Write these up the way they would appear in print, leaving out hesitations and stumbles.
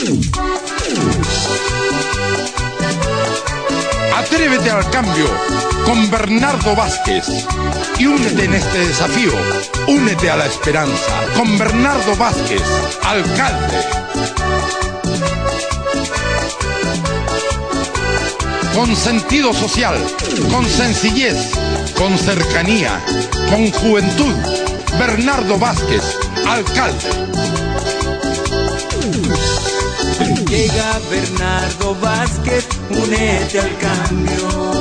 Atrévete al cambio con Bernardo Vázquez y únete en este desafío. Únete a la esperanza con Bernardo Vázquez, alcalde. Con sentido social, con sencillez, con cercanía, con juventud. Bernardo Vázquez, alcalde. Llega Bernardo Vázquez, únete al cambio.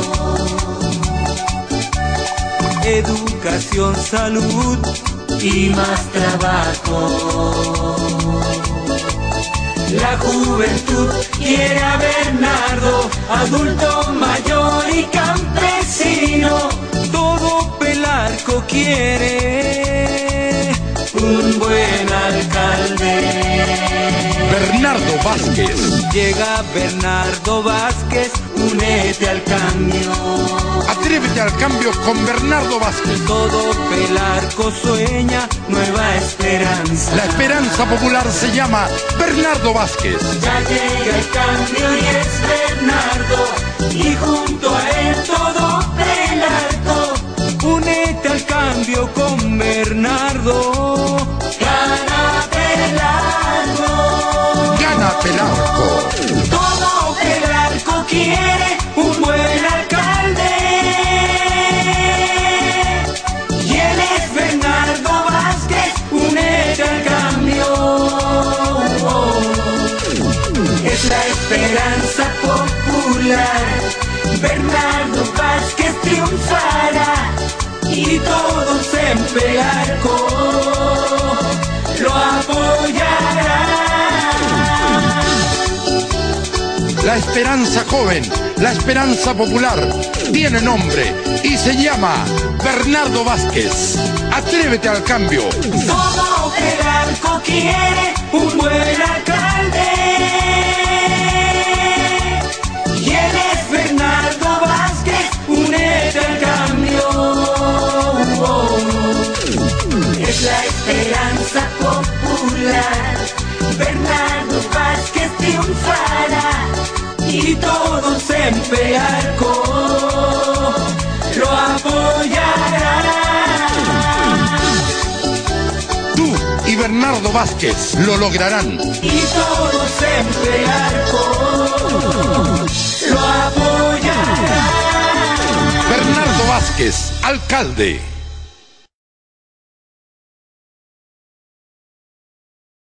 Educación, salud y más trabajo. La juventud quiere a Bernardo, adulto, mayor y campesino. Todo Pelarco quiere un buen alcalde. Bernardo Vázquez. Llega Bernardo Vázquez, únete al cambio. Atrévete al cambio con Bernardo Vázquez. Todo Pelarco sueña nueva esperanza. La esperanza popular se llama Bernardo Vázquez. Ya llega el cambio y es Bernardo, y junto a él todo Pelarco. Únete al cambio con Bernardo. Gana Pelarco. Gana Pelarco. Todo Pelarco quiere un buen alcalde. Y él es Bernardo Vázquez, únete al cambio. Es la esperanza popular. Bernardo Vázquez triunfará y todos en Pelarco lo apoyarán. La esperanza joven, la esperanza popular, tiene nombre y se llama Bernardo Vázquez. Atrévete al cambio. Todo Pelarco quiere un buen alcalde. Y él es Bernardo Vázquez, únete al cambio. Es la esperanza popular. Bernardo Vázquez triunfará y todos en Pelarco lo apoyarán. Tú y Bernardo Vázquez lo lograrán. Y todos en Pelarco lo apoyarán. Bernardo Vázquez, alcalde.